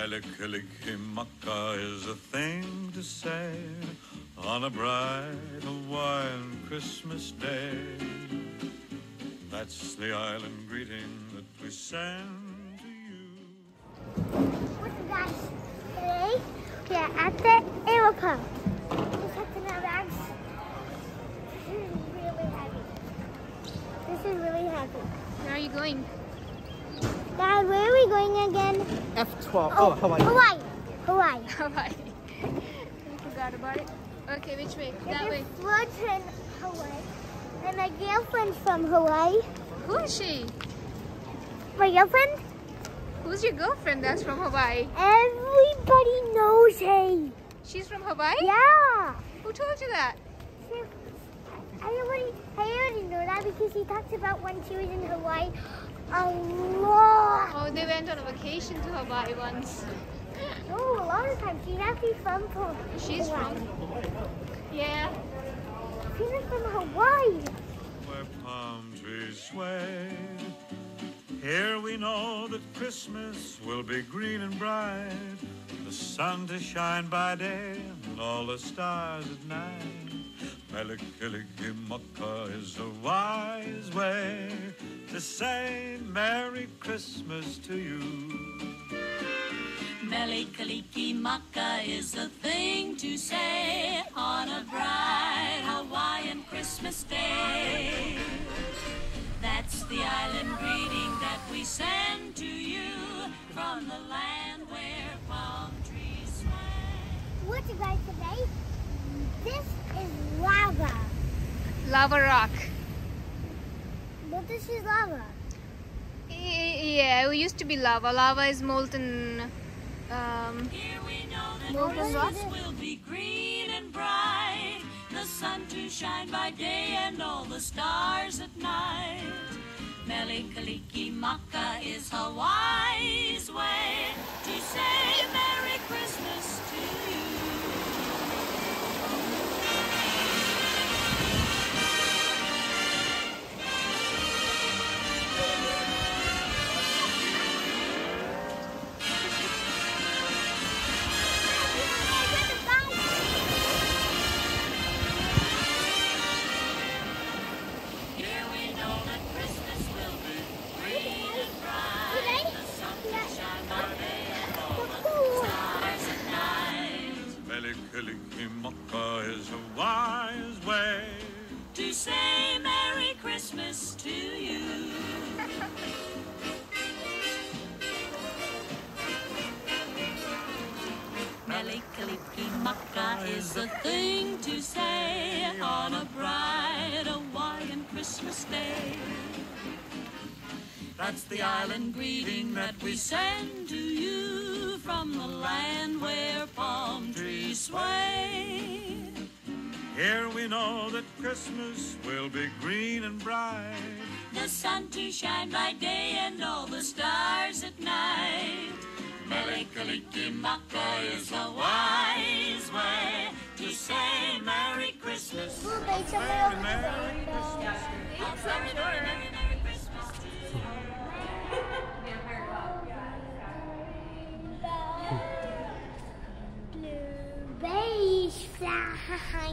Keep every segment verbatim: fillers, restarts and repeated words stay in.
Melikilikimaka is a thing to say on a bright Hawaiian Christmas day. That's the island greeting that we send to you. What's up, guys? Today we are at the airport. Just checking our bags. This is really heavy. This is really heavy. Where are you going? Dad, where are we going again? F twelve. Oh, oh Hawaii. Hawaii. Hawaii. Hawaii. I forgot about it. Okay, which way? That way. We're in Hawaii. And my girlfriend's from Hawaii. Who is she? My girlfriend? Who's your girlfriend that's from Hawaii? Everybody knows her. She's from Hawaii? Yeah. Who told you that? She, I already, I already know that because she talked about when she was in Hawaii a lot. Oh, they went on a vacation to Hawaii once. No, a lot of times. She's actually from Hawaii. She's from? Yeah. She's from Hawaii. Where palm trees sway, here we know that Christmas will be green and bright. The sun to shine by day and all the stars at night. Melikilikimaka is a wise way to say Merry Christmas to you. Melikilikimaka is a thing to say on a bright Hawaiian Christmas day. That's the island greeting that we send to you from the land where palm trees sway. What's up, guys, today? This is lava. Lava rock. But this is lava. Yeah, it used to be lava. Lava is molten. Um, Here we know that molten rock. Christmas will be green and bright. The sun to shine by day and all the stars at night. Melikilikimaka is Hawaii's way to say Merry Christmas to you. Melikilikimaka is a wise way to say Merry Christmas to you. Melikilikimaka is a thing to say on a bright Hawaiian Christmas day. That's the island greeting that we send to you from the land where palm trees sway. Here we know that Christmas will be green and bright. The sun to shine by day and all the stars at night. Melikilikimaka is a wise way to say Merry Christmas. Merry, Merry, Merry Christmas. Merry, Merry, Merry, Merry Christmas to you. Blueberries fly.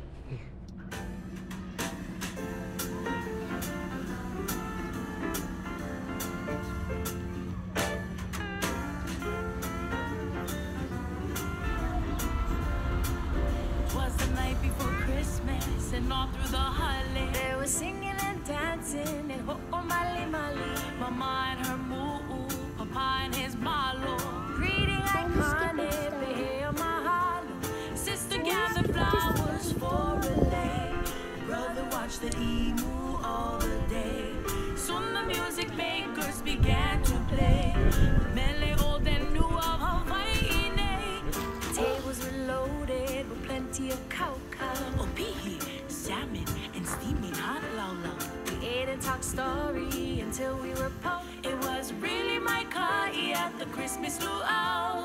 Twas the night before Christmas, and all through the holiday there was singing and dancing and ho'o mali mali. Mama and her moo, Papa and his malo. Greeting iconic, beheo mahalo. Sister gathered flowers for a lay. Brother watched the emu all the day. Soon the music makers began to play. Mele old and new of Hawaii. Tables were loaded with plenty of kauka, opihi, salmon, and steaming hot laulau. We ate and talked story until we were po. It was really my kai at the Christmas luau.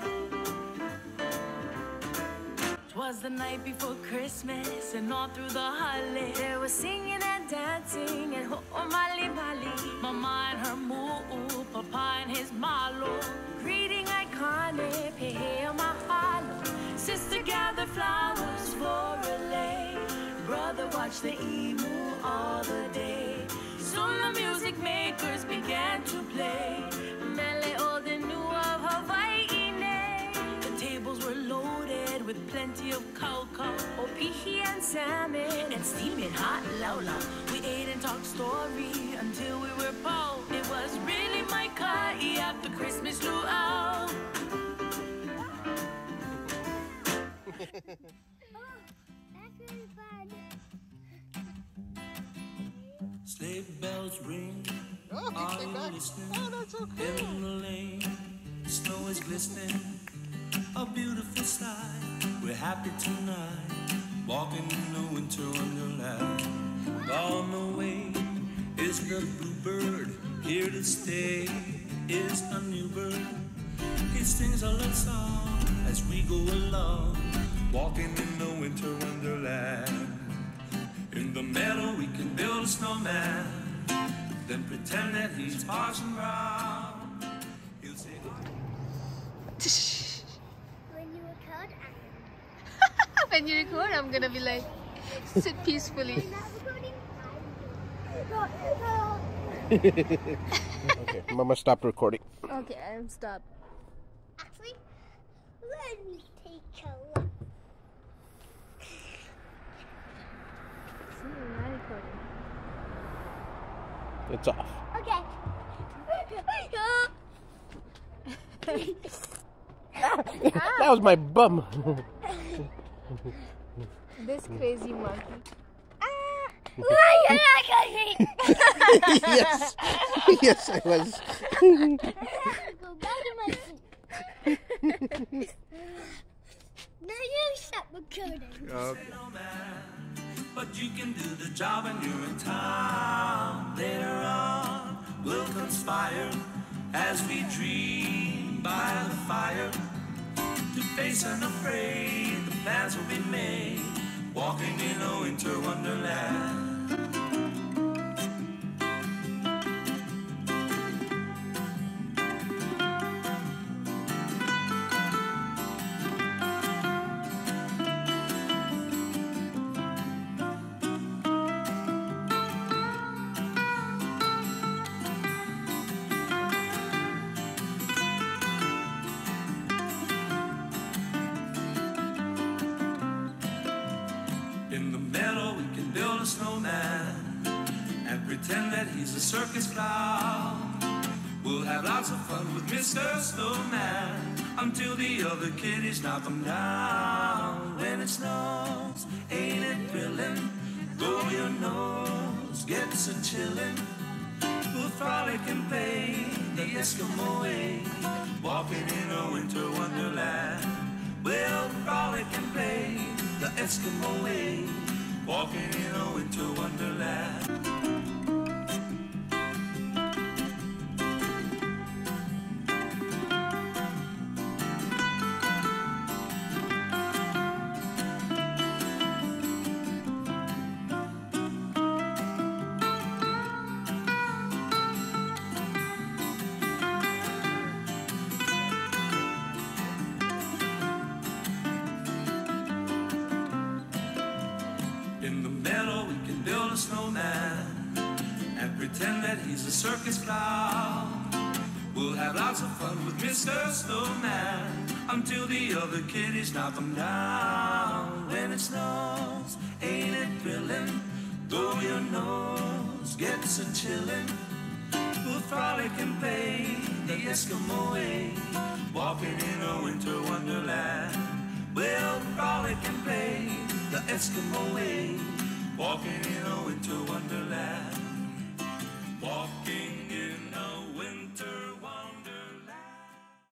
Twas the night before Christmas, and all through the holiday there was singing and dancing and ho'o mali mali. Mama and her moo, Papa and his malo. Greeting icon. honey, pay mahalo. Sister gather flowers for a lay. Brother watch the emu all the day. Soon the music makers began to play. Mele old and new of Hawaii. The tables were loaded with plenty of cocoa, opihi and salmon, and steaming hot laula. We ate and talked story until we were bold. It was really my kai after Christmas luau. Oh, that's really fun. Sleigh bells ring. Oh, he came back. Oh, that's so cool. In the lane, snow is glistening. A beautiful sight. We're happy tonight, walking in the winter wonderland. On the way is the bluebird. Here to stay is a new bird. He sings a love song as we go along, walking in the winter wonderland. In the meadow we can build a snowman, then pretend that he's Parson Brown. He'll say, When you record, When you record, I'm gonna be like, sit peacefully. I'm not recording. Okay, Mama, stop recording. Okay, I'm stopped. Actually, let me take a look. See, I'm not recording. It's off. Okay. That was my bum. This crazy monkey. Why are you not Yes. Yes, I was. Go back to my seat. Now you stop recording. Okay. but you can do the job when you're in town. Later on, we'll conspire as we dream by the fire. To face unafraid, the plans will be made, walking in a winter wonderland. In the meadow, we can build a snowman and pretend that he's a circus clown. We'll have lots of fun with Mister Snowman until the other kiddies knock him down. When it snows, ain't it thrilling? Blow your nose, gets a chillin'. We'll frolic and play the Eskimo way, walking in a winter wonderland. We'll frolic and play the Eskimo way, walking in a winter wonderland. In the meadow, we can build a snowman and pretend that he's a circus clown. We'll have lots of fun with Mister Snowman until the other kiddies knock him down. When it snows, ain't it thrilling? Blow your nose, gets a chillin'. We'll frolic and play the Eskimo way, walking in a winter wonderland. We'll frolic and play the Eskimo way, walking in a winter wonderland. Walk